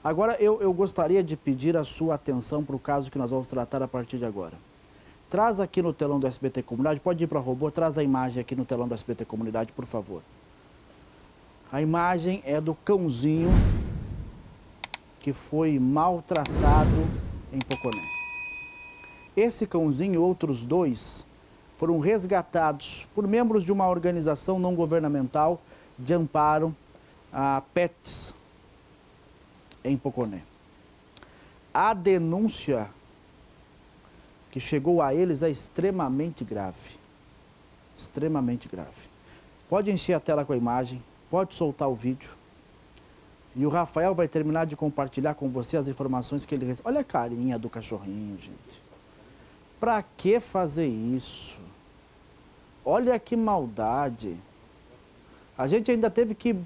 Agora, eu gostaria de pedir a sua atenção para o caso que nós vamos tratar a partir de agora. Traz aqui no telão do SBT Comunidade, pode ir para o robô, traz a imagem aqui no telão do SBT Comunidade, por favor. A imagem é do cãozinho que foi maltratado em Poconé. Esse cãozinho e outros 2 foram resgatados por membros de uma organização não governamental de amparo a pets em Poconé. A denúncia que chegou a eles é extremamente grave. Extremamente grave. Pode encher a tela com a imagem, pode soltar o vídeo. E o Rafael vai terminar de compartilhar com você as informações que ele recebeu. Olha a carinha do cachorrinho, gente. Pra que fazer isso? Olha que maldade. A gente ainda teve que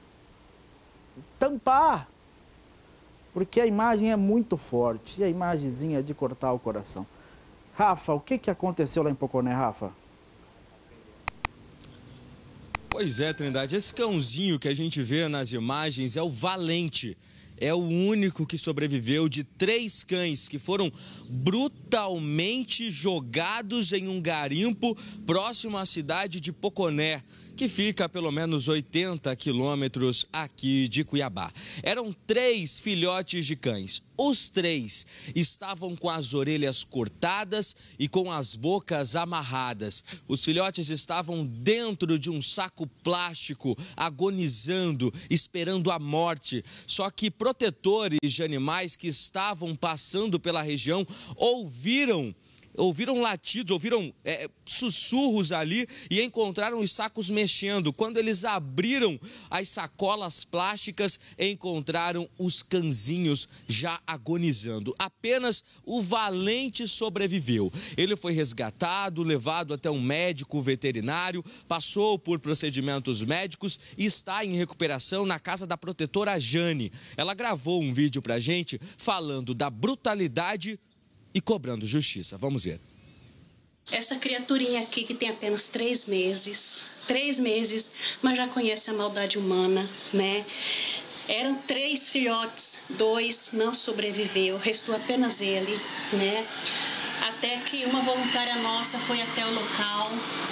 tampar, porque a imagem é muito forte. E a imagenzinha é de cortar o coração. Rafa, o que aconteceu lá em Poconé, Rafa? Pois é, Trindade, esse cãozinho que a gente vê nas imagens é o Valente. É o único que sobreviveu de 3 cães que foram brutalmente jogados em um garimpo próximo à cidade de Poconé, que fica a pelo menos 80 quilômetros aqui de Cuiabá. Eram 3 filhotes de cães. Os 3 estavam com as orelhas cortadas e com as bocas amarradas. Os filhotes estavam dentro de um saco plástico, agonizando, esperando a morte. Só que protetores de animais que estavam passando pela região ouviram latidos, ouviram sussurros ali e encontraram os sacos mexendo. Quando eles abriram as sacolas plásticas, encontraram os cãezinhos já agonizando. Apenas o Valente sobreviveu. Ele foi resgatado, levado até um médico veterinário, passou por procedimentos médicos e está em recuperação na casa da protetora Jane. Ela gravou um vídeo pra gente falando da brutalidade e cobrando justiça. Vamos ver. Essa criaturinha aqui que tem apenas 3 meses, mas já conhece a maldade humana, né? Eram 3 filhotes, 2 não sobreviveu, restou apenas ele, né? Até que uma voluntária nossa foi até o local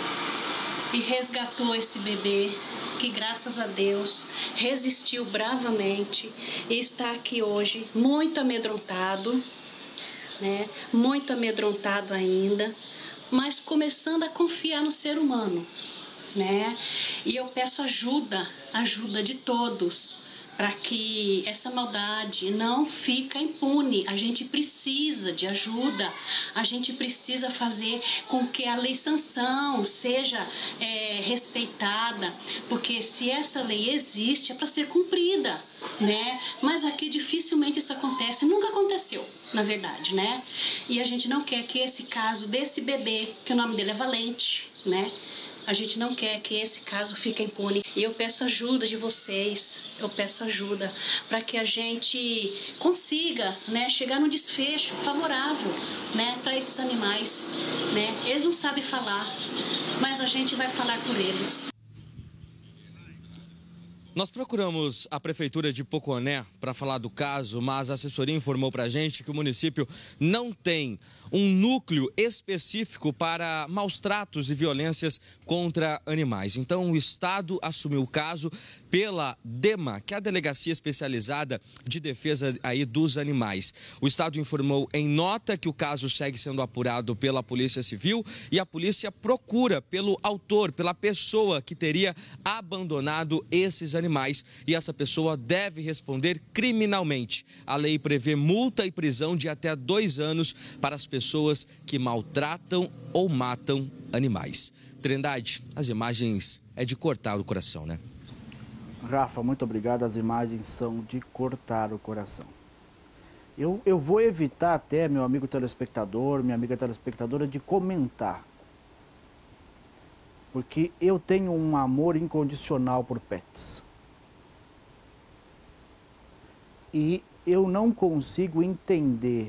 e resgatou esse bebê, que graças a Deus resistiu bravamente e está aqui hoje muito amedrontado, né? Muito amedrontado ainda, mas começando a confiar no ser humano, né? E eu peço ajuda de todos, para que essa maldade não fique impune. A gente precisa de ajuda, a gente precisa fazer com que a lei sanção seja respeitada, porque se essa lei existe é para ser cumprida, né? Mas aqui dificilmente isso acontece, nunca aconteceu, na verdade, né? E a gente não quer que esse caso desse bebê, que o nome dele é Valente, né? A gente não quer que esse caso fique impune. E eu peço ajuda de vocês, eu peço ajuda para que a gente consiga, né, chegar no desfecho favorável, né, para esses animais, né? Eles não sabem falar, mas a gente vai falar por eles. Nós procuramos a Prefeitura de Poconé para falar do caso, mas a assessoria informou para a gente que o município não tem um núcleo específico para maus tratos e violências contra animais. Então, o Estado assumiu o caso pela DEMA, que é a Delegacia Especializada de Defesa dos Animais. O Estado informou em nota que o caso segue sendo apurado pela Polícia Civil e a polícia procura pelo autor, pela pessoa que teria abandonado esses animais, e essa pessoa deve responder criminalmente. A lei prevê multa e prisão de até 2 anos para as pessoas que maltratam ou matam animais. Trindade, as imagens é de cortar o coração, né? Rafa, muito obrigado. As imagens são de cortar o coração. Eu vou evitar até, meu amigo telespectador, minha amiga telespectadora, de comentar. Porque eu tenho um amor incondicional por pets. E eu não consigo entender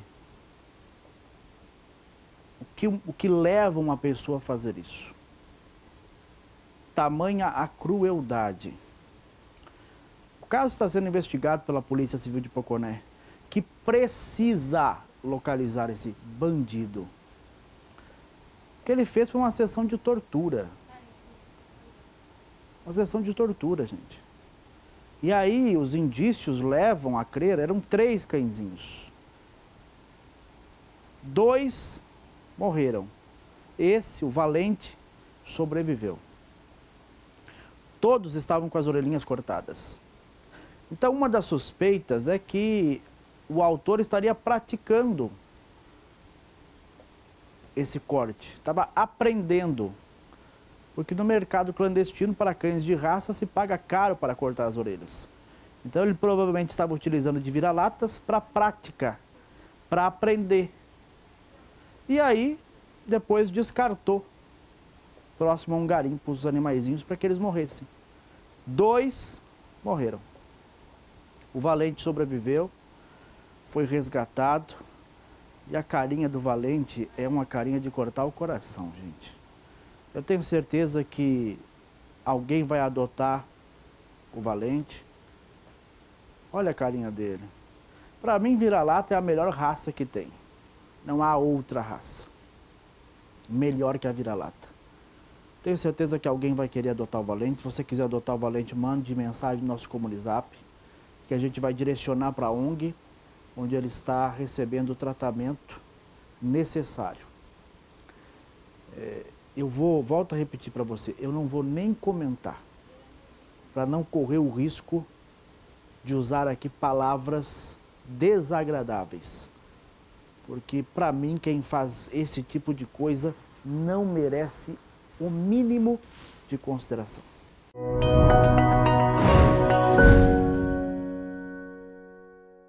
o que leva uma pessoa a fazer isso. Tamanha a crueldade. caso está sendo investigado pela Polícia Civil de Poconé, que precisa localizar esse bandido. O que ele fez foi uma sessão de tortura. Uma sessão de tortura, gente. E aí os indícios levam a crer, eram 3 cãezinhos. 2 morreram. Esse, o Valente, sobreviveu. Todos estavam com as orelhinhas cortadas. Então, uma das suspeitas é que o autor estaria praticando esse corte, estava aprendendo. Porque no mercado clandestino para cães de raça se paga caro para cortar as orelhas. Então, ele provavelmente estava utilizando de vira-latas para prática, para aprender. E aí, depois descartou próximo a um garimpo os animaizinhos para que eles morressem. 2 morreram. O Valente sobreviveu, foi resgatado, e a carinha do Valente é uma carinha de cortar o coração, gente. Eu tenho certeza que alguém vai adotar o Valente. Olha a carinha dele. Para mim, vira-lata é a melhor raça que tem. Não há outra raça melhor que a vira-lata. Tenho certeza que alguém vai querer adotar o Valente. Se você quiser adotar o Valente, mande mensagem no nosso Comunizap, que a gente vai direcionar para a ONG, onde ele está recebendo o tratamento necessário. Volto a repetir para você, eu não vou nem comentar, para não correr o risco de usar aqui palavras desagradáveis. Porque, para mim, quem faz esse tipo de coisa não merece o mínimo de consideração.